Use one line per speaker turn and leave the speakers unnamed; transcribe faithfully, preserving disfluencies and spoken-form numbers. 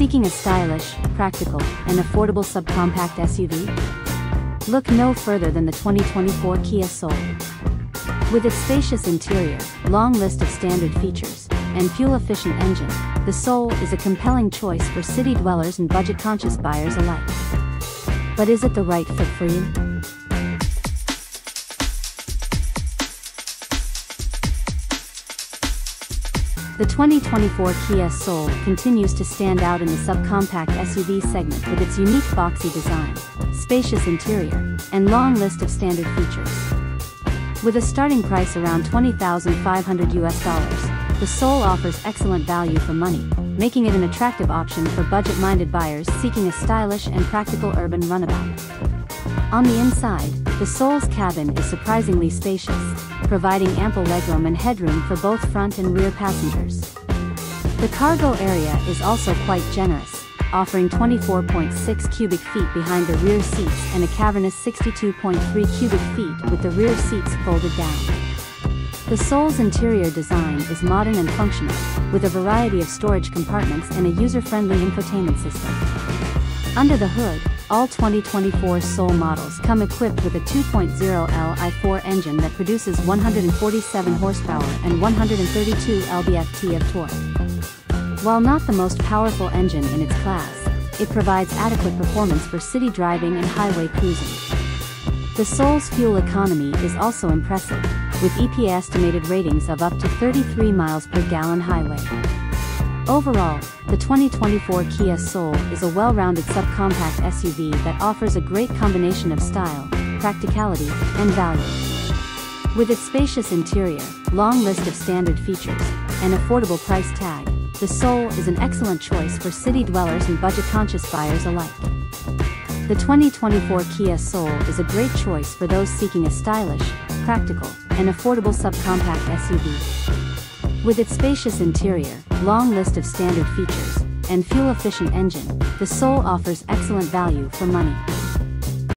Seeking a stylish, practical, and affordable subcompact S U V? Look no further than the twenty twenty-four Kia Soul. With its spacious interior, long list of standard features, and fuel-efficient engine, the Soul is a compelling choice for city dwellers and budget-conscious buyers alike. But is it the right fit for you? The twenty twenty-four Kia Soul continues to stand out in the subcompact S U V segment with its unique boxy design, spacious interior, and long list of standard features. With a starting price around twenty thousand five hundred U S dollars, the Soul offers excellent value for money, making it an attractive option for budget-minded buyers seeking a stylish and practical urban runabout. On the inside, the Soul's cabin is surprisingly spacious, providing ample legroom and headroom for both front and rear passengers. The cargo area is also quite generous, offering twenty-four point six cubic feet behind the rear seats and a cavernous sixty-two point three cubic feet with the rear seats folded down. The Soul's interior design is modern and functional, with a variety of storage compartments and a user-friendly infotainment system. Under the hood, all twenty twenty-four Soul models come equipped with a two point oh L I four engine that produces one hundred forty-seven horsepower and one hundred thirty-two pound-feet of torque. While not the most powerful engine in its class, it provides adequate performance for city driving and highway cruising. The Soul's fuel economy is also impressive, with E P A estimated ratings of up to thirty-three miles per gallon highway. Overall, the twenty twenty-four Kia Soul is a well-rounded subcompact S U V that offers a great combination of style, practicality, and value. With its spacious interior, long list of standard features, and affordable price tag, the Soul is an excellent choice for city dwellers and budget-conscious buyers alike. The twenty twenty-four Kia Soul is a great choice for those seeking a stylish, practical, and affordable subcompact S U V. With its spacious interior, long list of standard features, and fuel-efficient engine, the Soul offers excellent value for money.